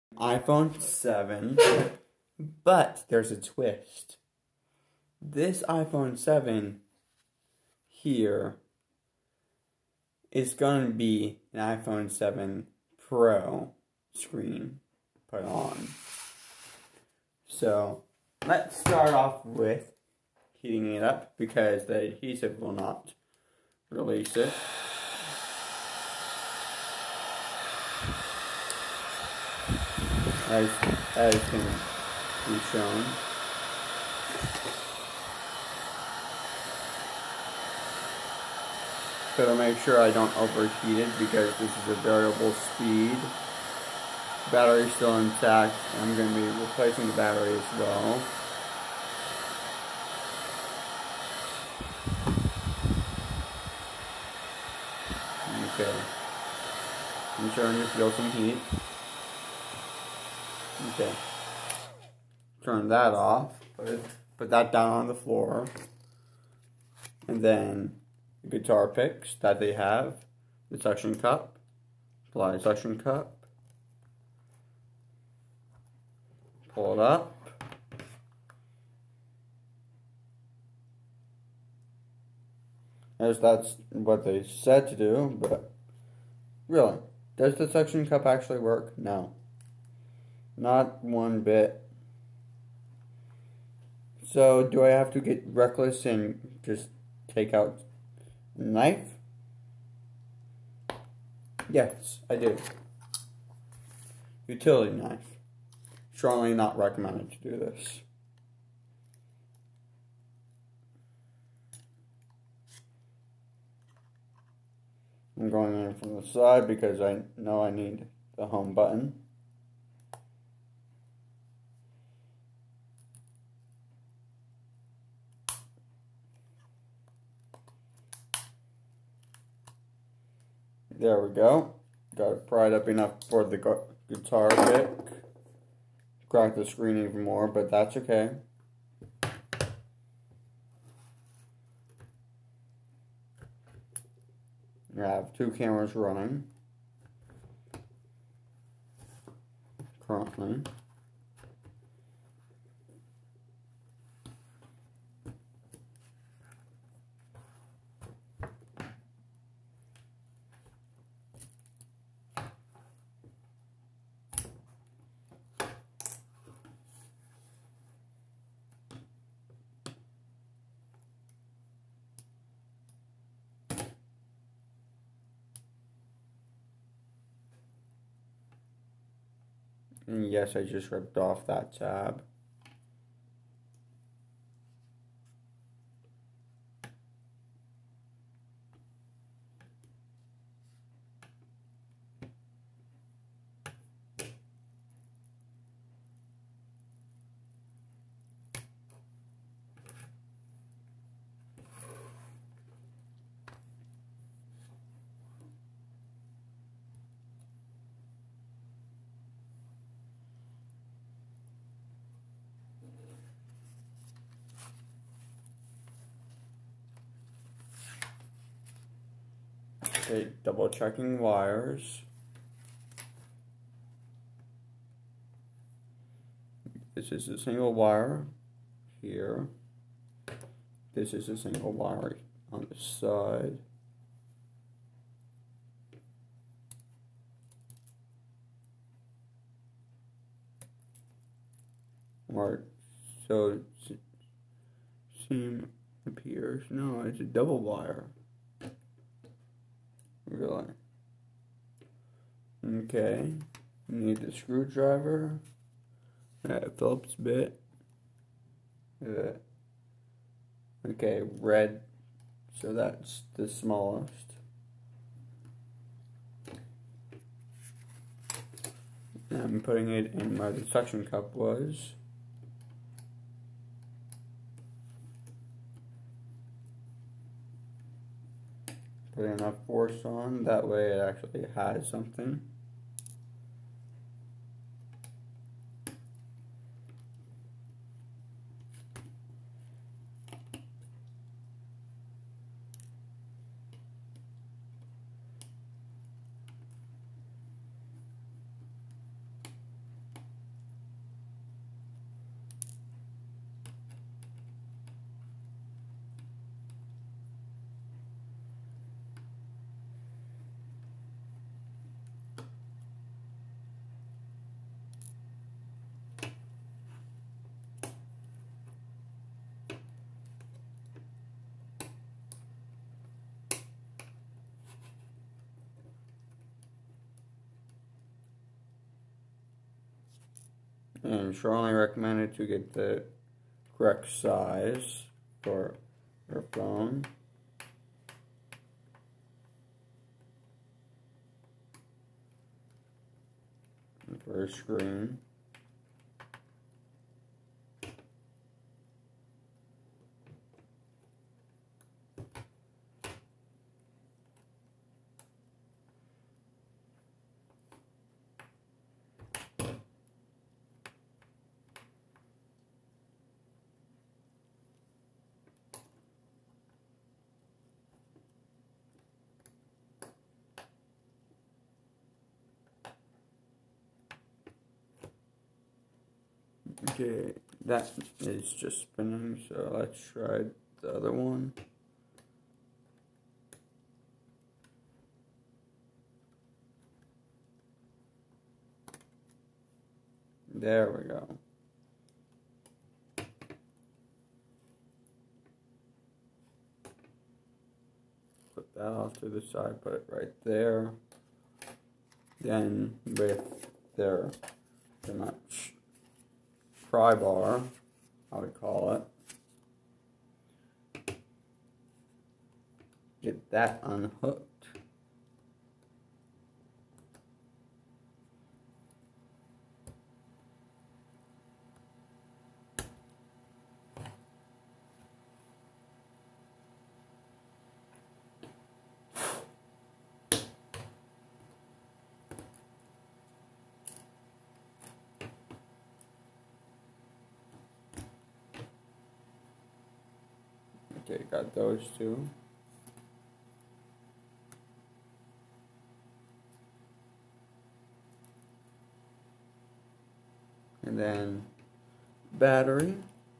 iPhone 7, but there's a twist. This iPhone 7 here is going to be an iPhone 7 Pro screen put on. So let's start off with heating it up because the adhesive will not release it. As can be shown. So to make sure I don't overheat it because this is a variable speed. Battery's still intact. I'm going to be replacing the battery as well. Okay. I'm starting to feel some heat. Okay. Turn that off. Put that down on the floor. And then the guitar picks that they have. The suction cup. Apply the suction cup. Pull it up. As that's what they said to do, but really, does the suction cup actually work? No. Not one bit. So, do I have to get reckless and just take out a knife? Yes, I do. Utility knife. Strongly not recommended to do this. I'm going in from the side because I know I need the home button. There we go. Got it pried up enough for the guitar pick. Crack the screen even more, but that's okay. I have two cameras running currently. And yes, I just ripped off that tab. Okay, double checking wires. This is a single wire here. This is a single wire on the side. Or so seam appears. No, it's a double wire. Really? Okay. You need the screwdriver. Phillips bit. Okay, red. So that's the smallest. And I'm putting it in where the suction cup was. Put enough force on, that way it actually has something. And strongly recommended to get the correct size for your phone. And for a screen. Okay, that is just spinning, so let's try the other one. There we go. Put that off to the side, put it right there. Then with their pretty much pry bar, I would call it, get that unhooked. Okay, got those two. And then battery.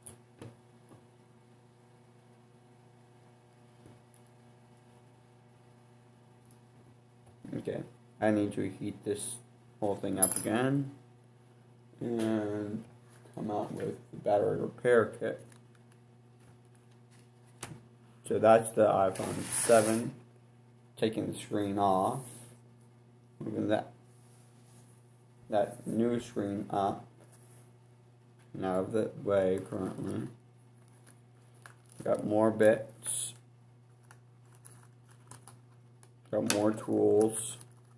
Okay, I need to heat this whole thing up again and come out with the battery repair kit. So that's the iPhone 7, taking the screen off, moving that new screen up and out of the way currently. Got more bits, got more tools.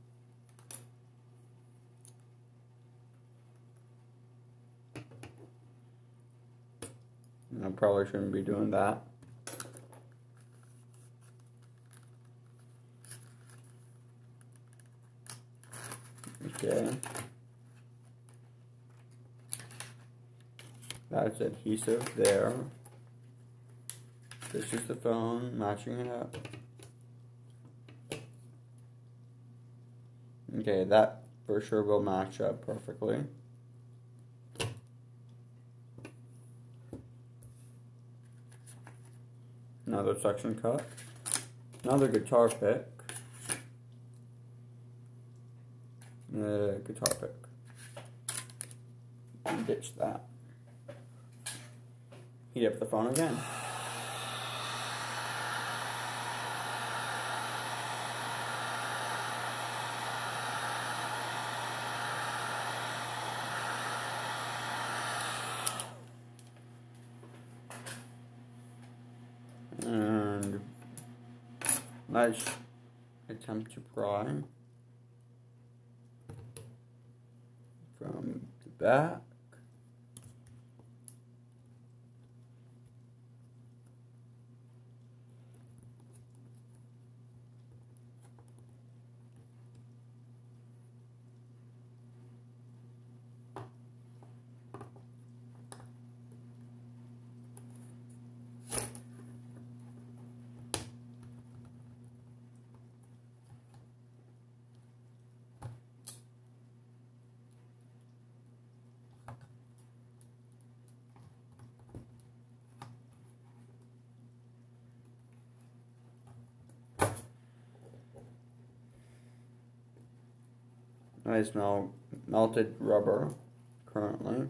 And I probably shouldn't be doing that. Okay. That's adhesive there. This is the phone, matching it up. Okay, that for sure will match up perfectly. Another suction cup. Another guitar pick. Guitar pick. And ditch that. Heat up the phone again. And let's attempt to pry from the back. I smell melted rubber currently.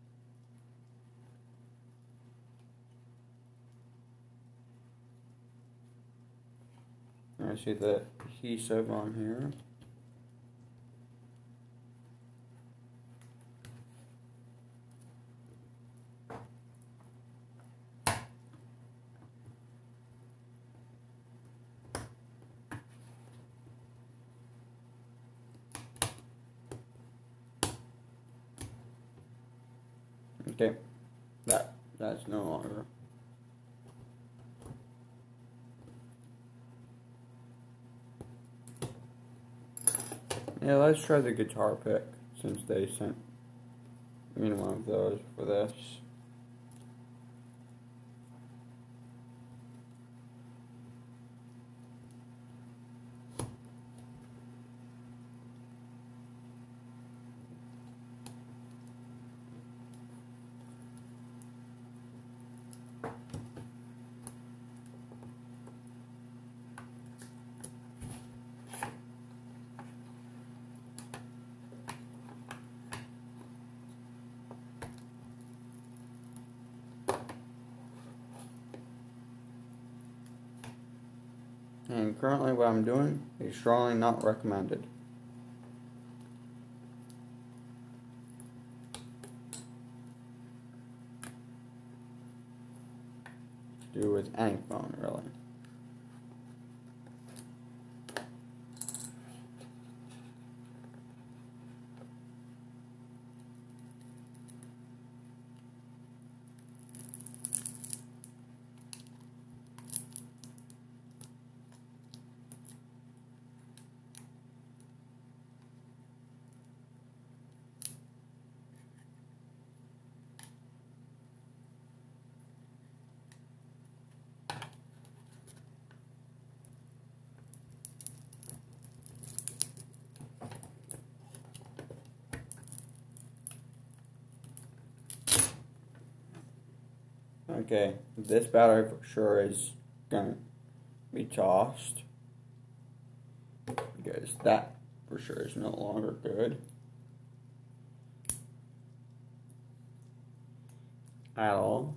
I see the adhesive on here. Okay, that's no longer. Yeah, let's try the guitar pick since they sent me one of those for this. And currently what I'm doing is strongly not recommended. To do with any phone, really. Okay, this battery for sure is gonna be tossed because that for sure is no longer good at all.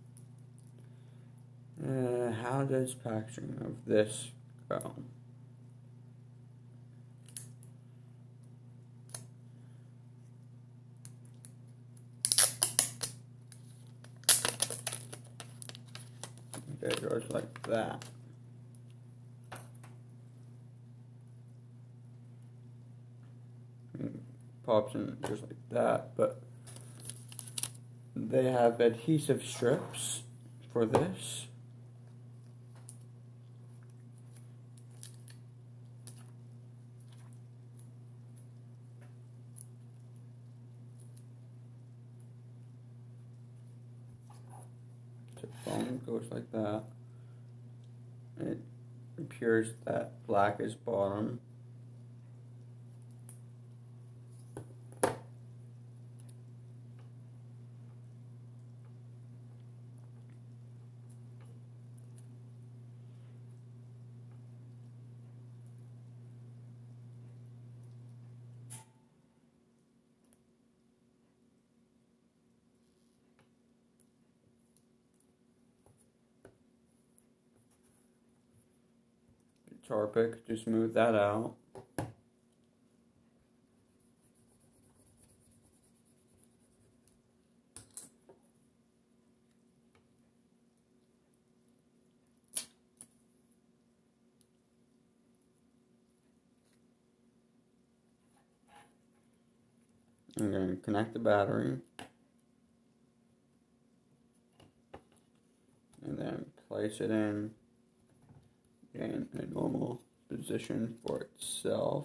How does packaging of this go? Okay, it goes like that. Pops in just like that, but they have adhesive strips for this. The foam goes like that. It appears that black is bottom. Guitar pick to smooth that out. I'm going to connect the battery and then place it in a normal position for itself.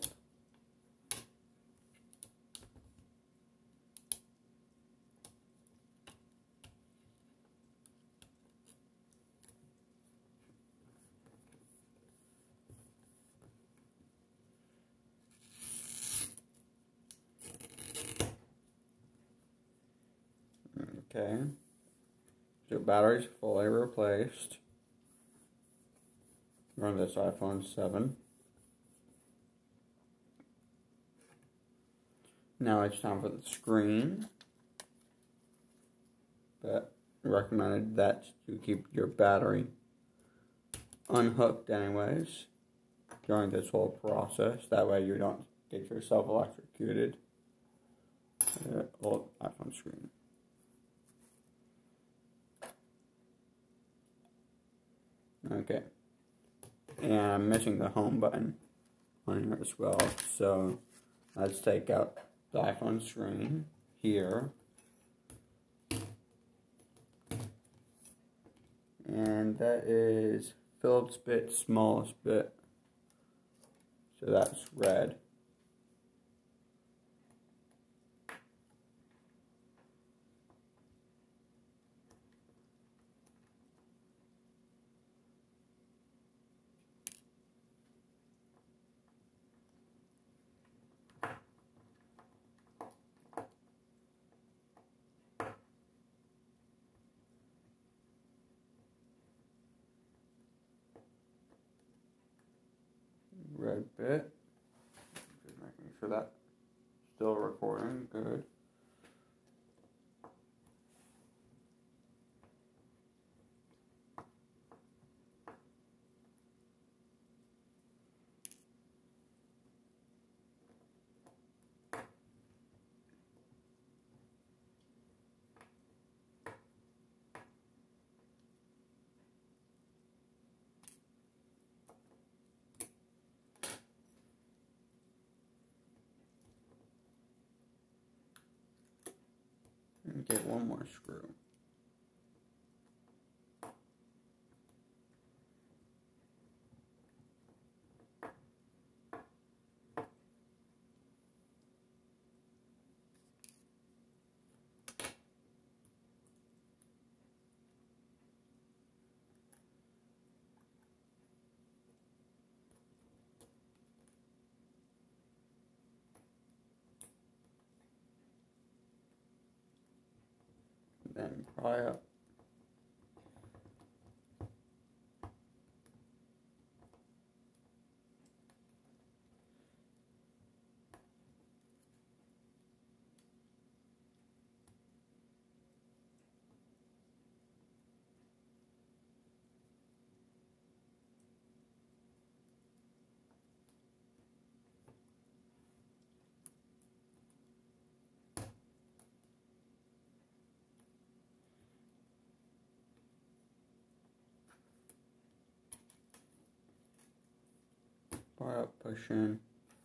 Okay, so battery's fully replaced. Run this iPhone 7. Now it's time for the screen. But recommended that you keep your battery unhooked anyways during this whole process. That way you don't get yourself electrocuted. Old iPhone screen. Okay. And I'm missing the home button on here as well. So let's take out the iPhone screen here. and that is Phillips bit, smallest bit. So that's red. Red bit. Just making sure that's still recording. Good. And get one more screw. Then pry up. Pry up, push in,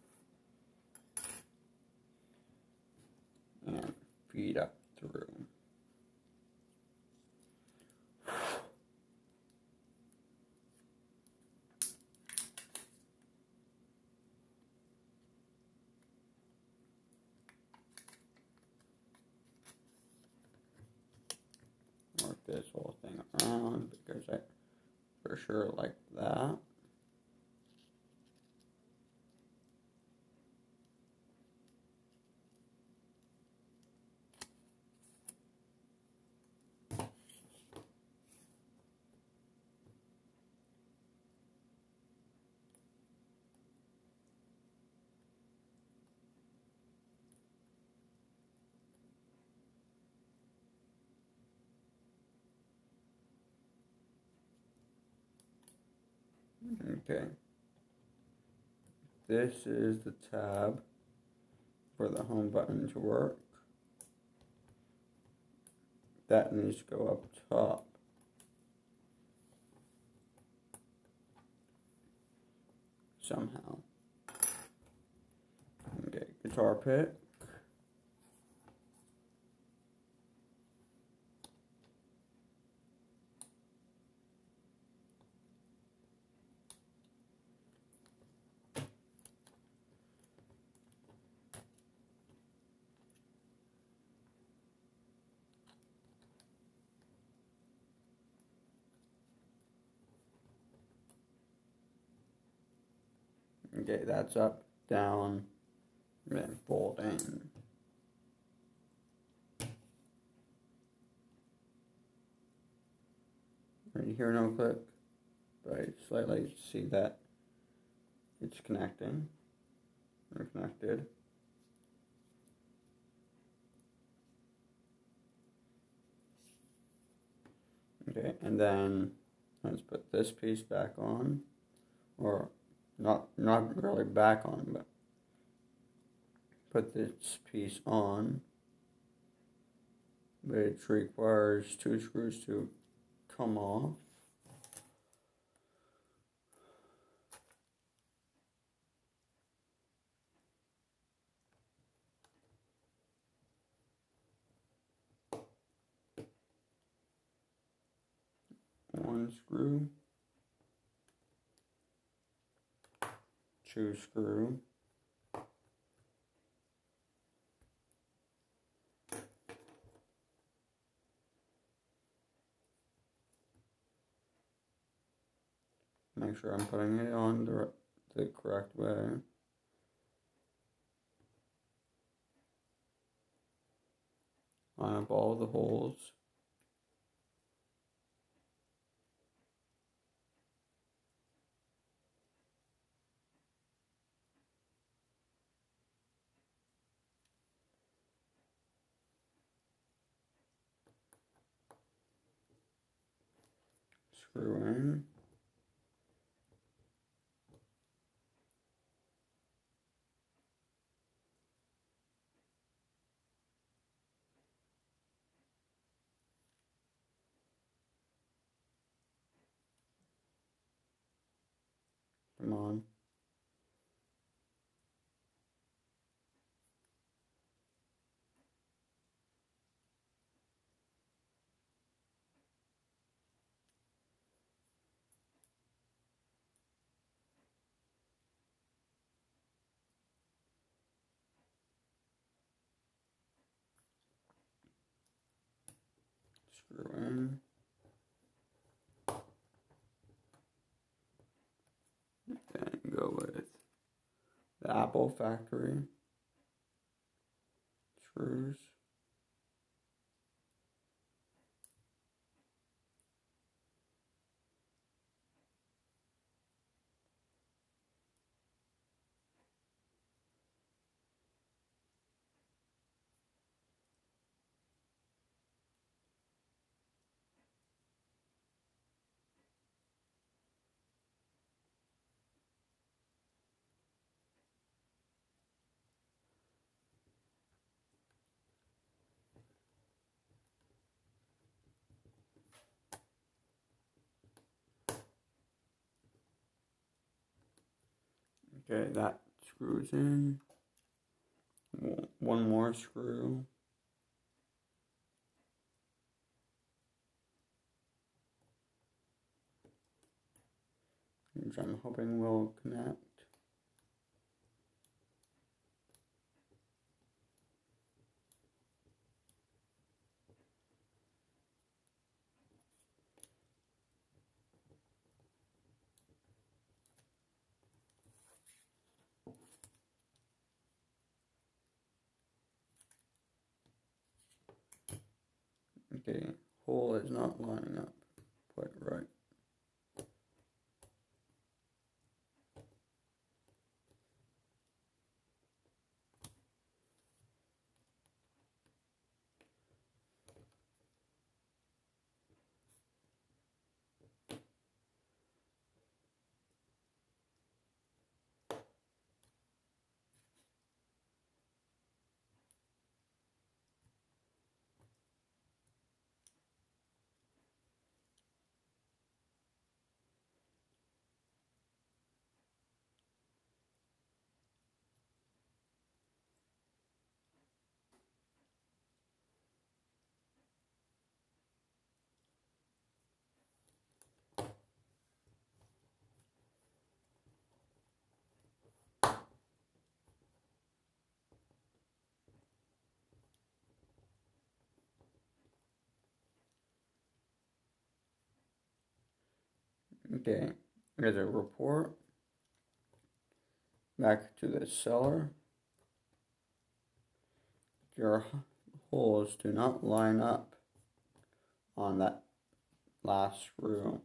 and feed up through. Work this whole thing around because I for sure like that. Okay. This is the tab for the home button to work. That needs to go up top. Somehow. Okay, guitar pick. Okay, that's up, down, and then fold in. Right here, no click, but I slightly see that it's connecting. They're connected. Okay, and then let's put this piece back on, or not really back on, but put this piece on, which requires 2 screws to come off. 1 screw, 2 screw, make sure I'm putting it on the correct way. Line up all the holes. Screw in. Come on. Screw in. Then go with the Apple Factory screws. Okay, that screws in. One more screw. Which I'm hoping will connect. Okay, hole is not lining up quite right. Okay, here's a report. Back to the seller. Your holes do not line up on that last screw.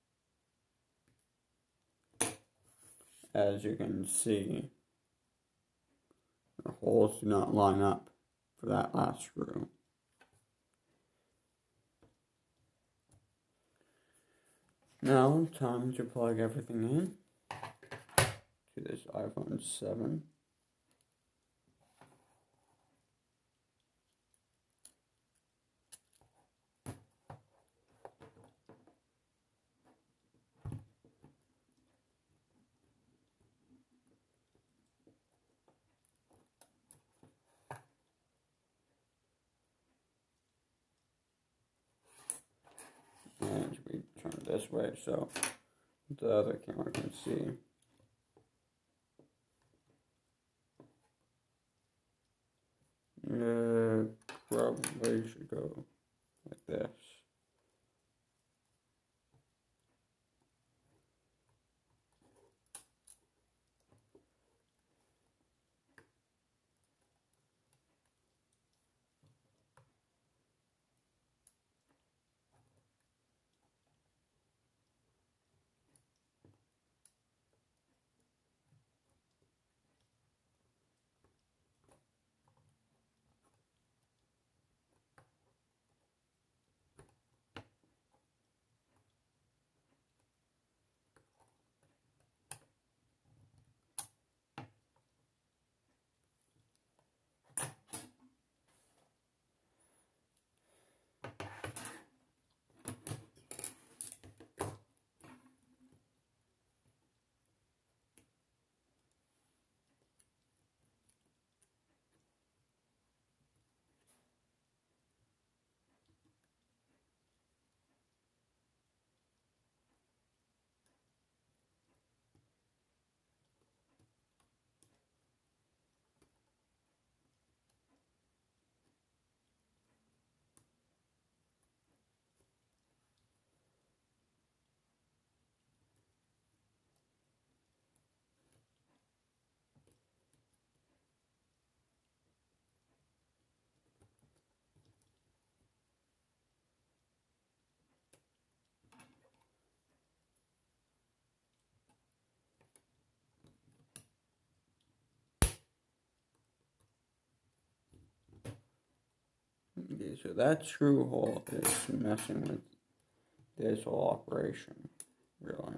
As you can see, the holes do not line up for that last screw. Now, time to plug everything in to this iPhone 7. And we turn this way so the other camera can see. Probably should go like this. Okay, so that screw hole is messing with this whole operation, really.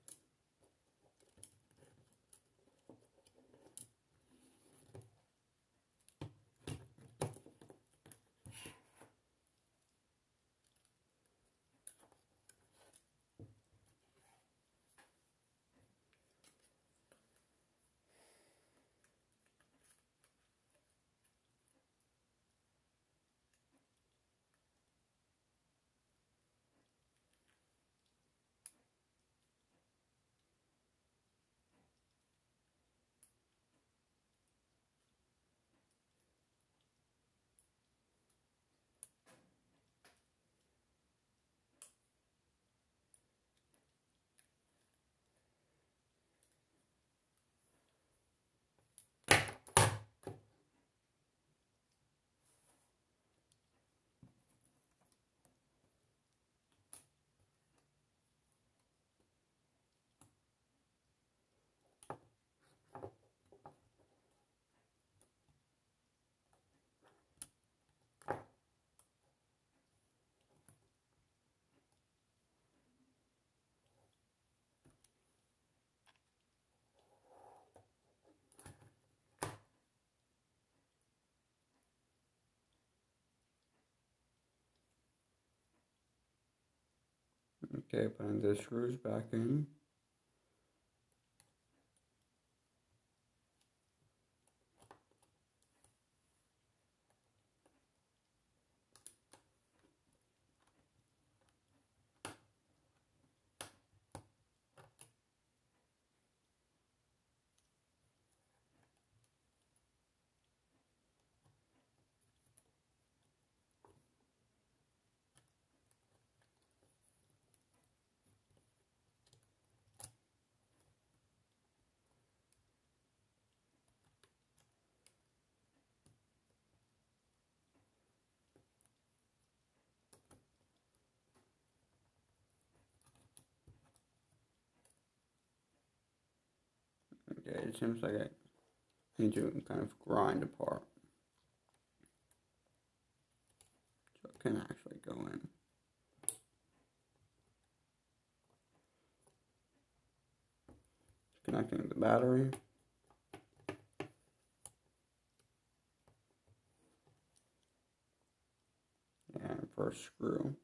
Okay, putting the screws back in. Okay, it seems like I need to kind of grind apart. So it can actually go in. Connecting the battery. And first screw.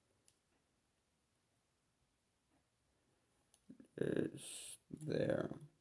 Is there.